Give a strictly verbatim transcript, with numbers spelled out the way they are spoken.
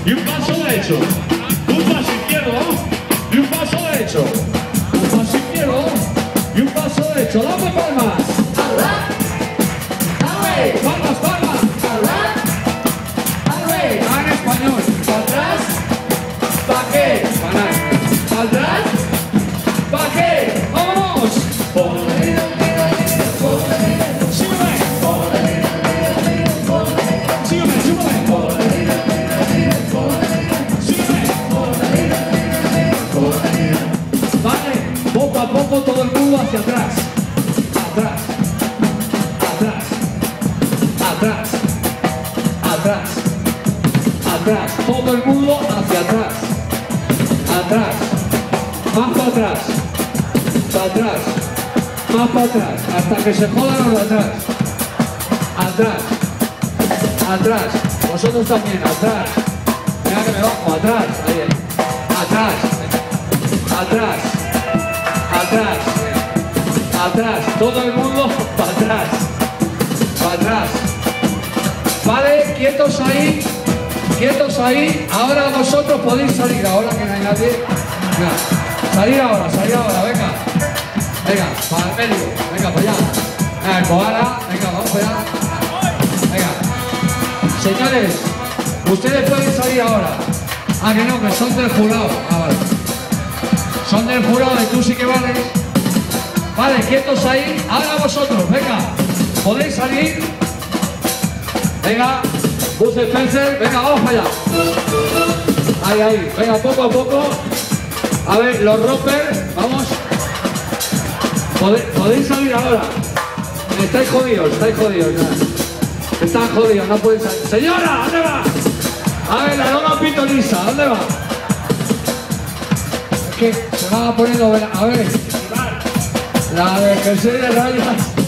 y un paso derecho. Un paso izquierdo y un paso derecho. Un paso izquierdo y un paso derecho. Dame palmas. Palmas, palmas. Ah, en español. Para atrás. ¿Para qué? Para atrás. ¿Para qué? ¡Vámonos! Sígueme. Sígueme, sígueme. Sígueme. Vale, poco a poco todo el mundo hacia atrás. Atrás. Atrás. Atrás. Atrás. Atrás. Todo el mundo hacia atrás. Atrás. Más para atrás. Para atrás. Más para atrás. Hasta que se jodan los de atrás. Atrás. Atrás. Vosotros también. Atrás. Mira que me bajo. Atrás. Ahí, ahí. Atrás. Atrás. Atrás. Atrás. Todo el mundo para atrás. Para atrás. Vale, quietos ahí. Quietos ahí. Ahora vosotros podéis salir. Ahora que no hay nadie. Venga. Salir ahora, salir ahora. Venga. Venga, para el medio. Venga, para allá. Venga, el koala. Venga, vamos para allá. Venga. Señores, ustedes pueden salir ahora. Ah, que no, que son del jurado. Ah, vale. Son del jurado y tú sí que vales. Vale, quietos ahí. Ahora vosotros, venga. ¿Podéis salir? Venga. Bus Spencer, venga, vamos para allá. Ahí, ahí. Venga, poco a poco. A ver, los rompers, vamos. ¿Podéis, podéis salir ahora? Estáis jodidos, estáis jodidos. Ya. Están jodidos, no pueden salir. Señora, ¿dónde va? A ver, la Lola Pitolisa, ¿dónde va? Es que se van a poner, a ver, la de jersey de rayas.